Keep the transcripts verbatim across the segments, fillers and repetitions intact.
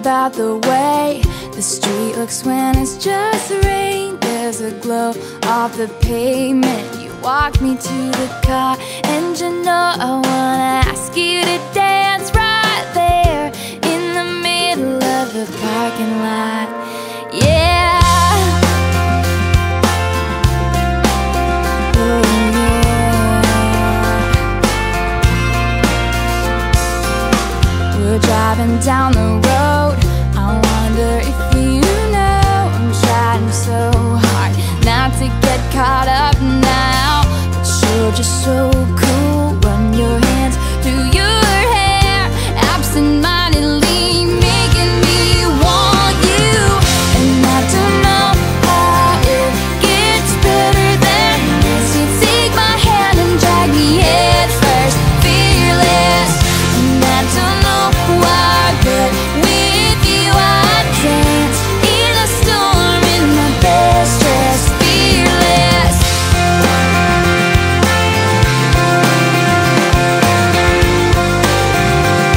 about the way the street looks when it's just rain. There's a glow off the pavement. You walk me to the car, and you know I wanna ask you to dance right there in the middle of the parking lot. Yeah. Oh yeah. We're driving down the road. I wonder if you know I'm trying so hard not to get caught up now, but you're just so cool. Run your hands through your hair, absent-mindedly making me want you. And I don't know how it gets better than this. You take my hand and drag me head first, fearless. And I don't know why, but with you I dance in a storm in my best dress, fearless.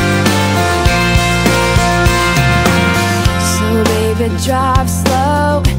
So baby, drive slow.